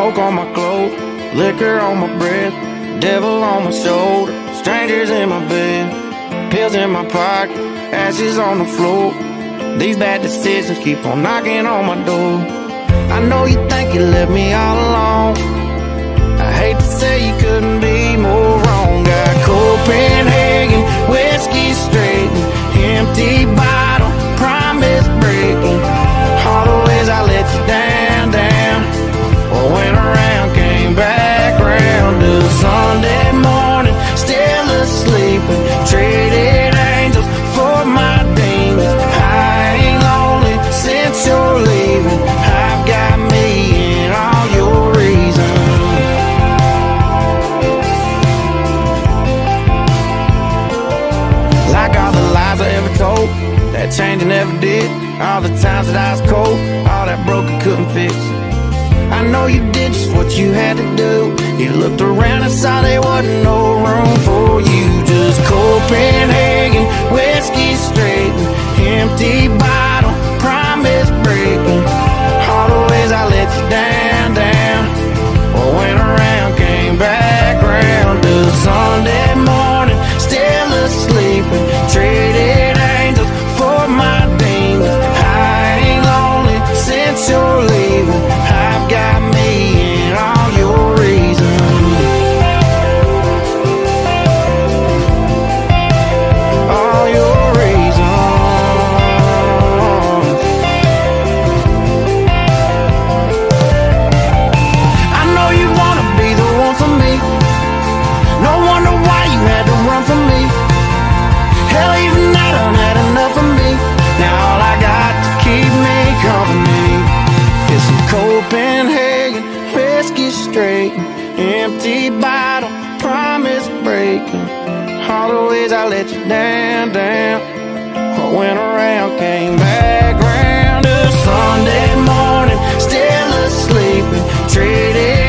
Smoke on my clothes, liquor on my breath, devil on my shoulder, strangers in my bed, pills in my pocket, ashes on the floor. These bad decisions keep on knocking on my door. I know you think you left me all alone. I hate to say you couldn't be more wrong. Got Copenhagen, whiskey straight, empty bottle, promise breaking. All the ways I let you down, down. Well, went around, came back round to Sunday morning, still asleep and traded angels for my demons. I ain't lonely since you're leaving. I've got me and all your reasons. Like all the lies I ever told, that change I never did. All the times that I was cold, all that broke I couldn't fix. I know you did just what you had to do. You looked around and saw there wasn't no room for you. Just Copenhagen, whiskey straight, empty bottle, promise breaking. All the ways I let you down, down. Well, went around, came back round to Sunday morning, still asleep and traded angels for my demons. I ain't lonely since you're leaving. I've got me and all your reasons. All your reasons. I know you wanna be the one for me. No wonder why you had to run from me. Hell, even I done had enough of me. Now all I got to keep me company is some Copenhagen, whiskey straight, empty bottle, promise breaking. All the ways I let you down, down. I went around, came back round to Sunday morning, still asleep and traded